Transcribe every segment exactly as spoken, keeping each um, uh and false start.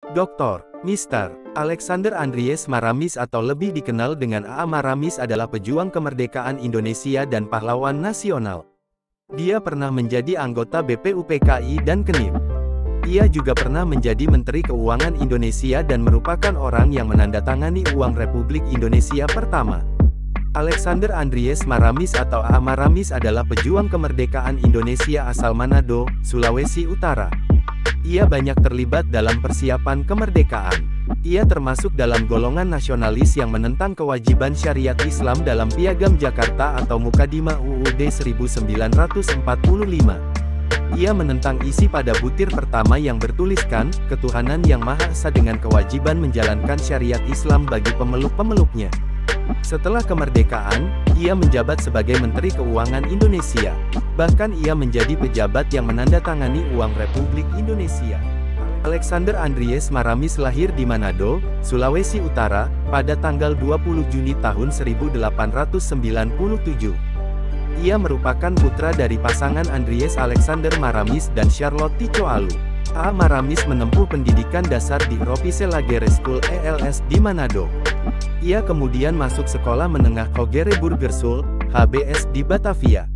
doktor Mister Alexander Andries Maramis atau lebih dikenal dengan A A Maramis adalah pejuang kemerdekaan Indonesia dan pahlawan nasional. Dia pernah menjadi anggota B P U P K I dan Kenip. Ia juga pernah menjadi Menteri Keuangan Indonesia dan merupakan orang yang menandatangani Uang Republik Indonesia pertama. Alexander Andries Maramis atau A A Maramis adalah pejuang kemerdekaan Indonesia asal Manado, Sulawesi Utara. Ia banyak terlibat dalam persiapan kemerdekaan. Ia termasuk dalam golongan nasionalis yang menentang kewajiban syariat Islam dalam Piagam Jakarta atau Mukadimah U U D seribu sembilan ratus empat puluh lima. Ia menentang isi pada butir pertama yang bertuliskan, ketuhanan yang Maha Esa dengan kewajiban menjalankan syariat Islam bagi pemeluk-pemeluknya. Setelah kemerdekaan, ia menjabat sebagai Menteri Keuangan Indonesia. Bahkan ia menjadi pejabat yang menandatangani Uang Republik Indonesia. Alexander Andries Maramis lahir di Manado, Sulawesi Utara, pada tanggal dua puluh Juni tahun seribu delapan ratus sembilan puluh tujuh. Ia merupakan putra dari pasangan Andries Alexander Maramis dan Charlotte Ticoalu. A A Maramis menempuh pendidikan dasar di Official Lagere School E L S di Manado. Ia kemudian masuk sekolah menengah Kogere Burgerschule, H B S di Batavia.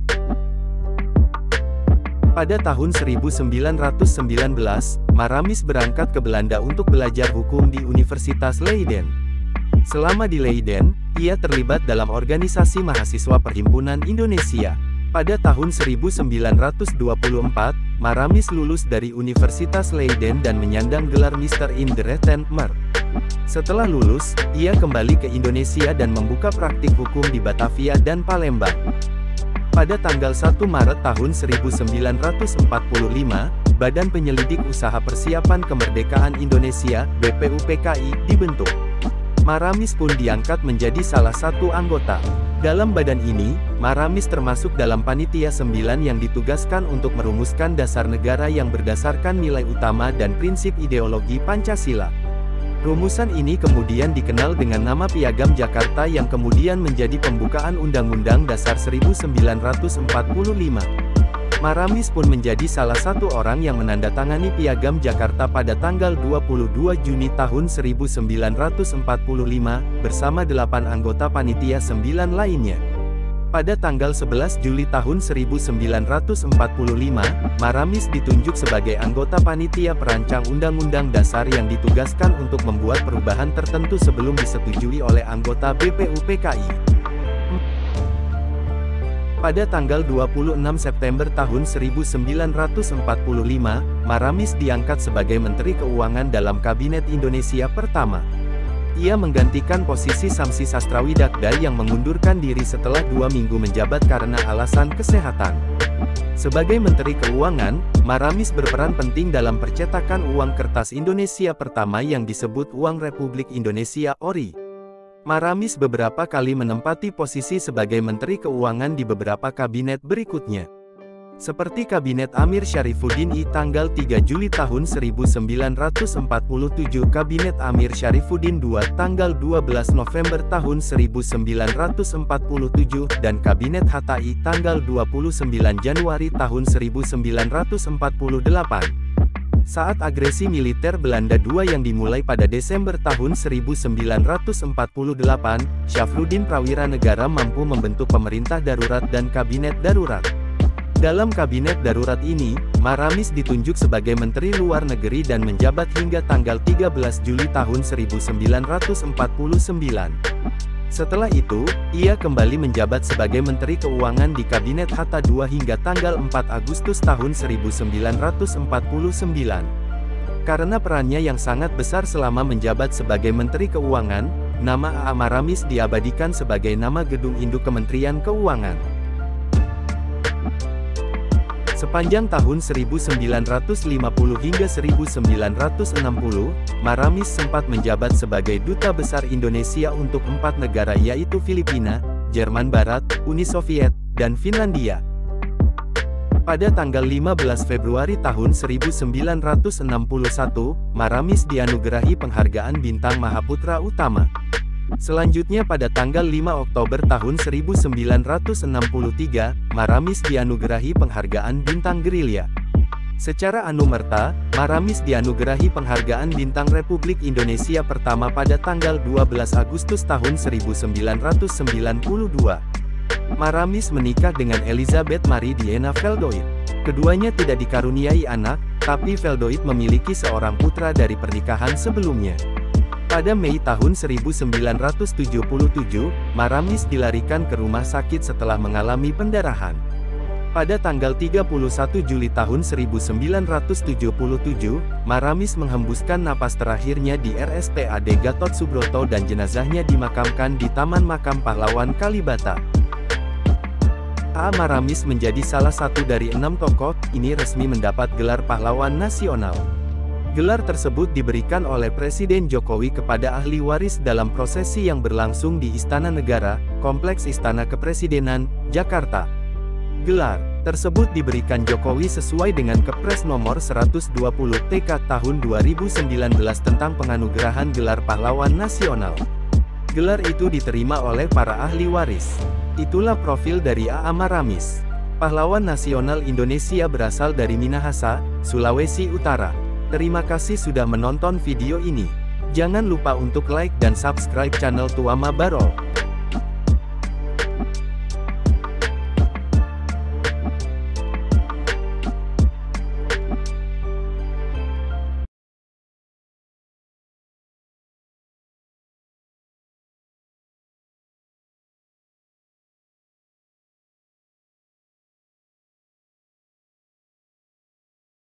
Pada tahun seribu sembilan ratus sembilan belas, Maramis berangkat ke Belanda untuk belajar hukum di Universitas Leiden. Selama di Leiden, ia terlibat dalam organisasi mahasiswa Perhimpunan Indonesia. Pada tahun seribu sembilan ratus dua puluh empat, Maramis lulus dari Universitas Leiden dan menyandang gelar Mister Indrechten Mer. Setelah lulus, ia kembali ke Indonesia dan membuka praktik hukum di Batavia dan Palembang. Pada tanggal satu Maret tahun seribu sembilan ratus empat puluh lima, Badan Penyelidik Usaha Persiapan Kemerdekaan Indonesia, B P U P K I, dibentuk. Maramis pun diangkat menjadi salah satu anggota. Dalam badan ini, Maramis termasuk dalam Panitia sembilan yang ditugaskan untuk merumuskan dasar negara yang berdasarkan nilai utama dan prinsip ideologi Pancasila. Rumusan ini kemudian dikenal dengan nama Piagam Jakarta yang kemudian menjadi pembukaan Undang-Undang Dasar seribu sembilan ratus empat puluh lima. Maramis pun menjadi salah satu orang yang menandatangani Piagam Jakarta pada tanggal dua puluh dua Juni tahun seribu sembilan ratus empat puluh lima, bersama delapan anggota Panitia sembilan lainnya. Pada tanggal sebelas Juli tahun seribu sembilan ratus empat puluh lima, Maramis ditunjuk sebagai anggota Panitia Perancang Undang-Undang Dasar yang ditugaskan untuk membuat perubahan tertentu sebelum disetujui oleh anggota B P U P K I. Pada tanggal dua puluh enam September tahun seribu sembilan ratus empat puluh lima, Maramis diangkat sebagai Menteri Keuangan dalam Kabinet Indonesia pertama. Ia menggantikan posisi Samsi Sastrawidakda yang mengundurkan diri setelah dua minggu menjabat karena alasan kesehatan. Sebagai Menteri Keuangan, Maramis berperan penting dalam percetakan uang kertas Indonesia pertama yang disebut Uang Republik Indonesia O R I. Maramis beberapa kali menempati posisi sebagai Menteri Keuangan di beberapa kabinet berikutnya. Seperti Kabinet Amir Syarifuddin I tanggal tiga Juli tahun seribu sembilan ratus empat puluh tujuh, Kabinet Amir Syarifuddin kedua tanggal dua belas November tahun seribu sembilan ratus empat puluh tujuh, dan Kabinet Hatta I tanggal dua puluh sembilan Januari tahun seribu sembilan ratus empat puluh delapan. Saat agresi militer Belanda kedua yang dimulai pada Desember tahun seribu sembilan ratus empat puluh delapan, Syafruddin Prawira Negara mampu membentuk pemerintah darurat dan kabinet darurat. Dalam kabinet darurat ini, Maramis ditunjuk sebagai Menteri Luar Negeri dan menjabat hingga tanggal tiga belas Juli tahun seribu sembilan ratus empat puluh sembilan. Setelah itu, ia kembali menjabat sebagai Menteri Keuangan di Kabinet Hatta kedua hingga tanggal empat Agustus tahun seribu sembilan ratus empat puluh sembilan. Karena perannya yang sangat besar selama menjabat sebagai Menteri Keuangan, nama A A Maramis diabadikan sebagai nama gedung induk Kementerian Keuangan. Sepanjang tahun seribu sembilan ratus lima puluh hingga seribu sembilan ratus enam puluh, Maramis sempat menjabat sebagai Duta Besar Indonesia untuk empat negara yaitu Filipina, Jerman Barat, Uni Soviet, dan Finlandia. Pada tanggal lima belas Februari tahun seribu sembilan ratus enam puluh satu, Maramis dianugerahi penghargaan Bintang Mahaputra Utama. Selanjutnya pada tanggal lima Oktober tahun seribu sembilan ratus enam puluh tiga, Maramis dianugerahi penghargaan Bintang Gerilya. Secara anumerta, Maramis dianugerahi penghargaan Bintang Republik Indonesia pertama pada tanggal dua belas Agustus tahun seribu sembilan ratus sembilan puluh dua. Maramis menikah dengan Elizabeth Marie Diana Feldoit. Keduanya tidak dikaruniai anak, tapi Feldoit memiliki seorang putra dari pernikahan sebelumnya. Pada Mei tahun seribu sembilan ratus tujuh puluh tujuh, Maramis dilarikan ke rumah sakit setelah mengalami pendarahan. Pada tanggal tiga puluh satu Juli tahun seribu sembilan ratus tujuh puluh tujuh, Maramis menghembuskan napas terakhirnya di R S P A D Gatot Subroto dan jenazahnya dimakamkan di Taman Makam Pahlawan Kalibata. A. Maramis menjadi salah satu dari enam tokoh ini resmi mendapat gelar pahlawan nasional. Gelar tersebut diberikan oleh Presiden Jokowi kepada ahli waris dalam prosesi yang berlangsung di Istana Negara, Kompleks Istana Kepresidenan, Jakarta. Gelar tersebut diberikan Jokowi sesuai dengan Kepres nomor seratus dua puluh T K tahun dua ribu sembilan belas tentang penganugerahan gelar pahlawan nasional. Gelar itu diterima oleh para ahli waris. Itulah profil dari A A Maramis. Pahlawan nasional Indonesia berasal dari Minahasa, Sulawesi Utara. Terima kasih sudah menonton video ini. Jangan lupa untuk like dan subscribe channel Tuama Barol.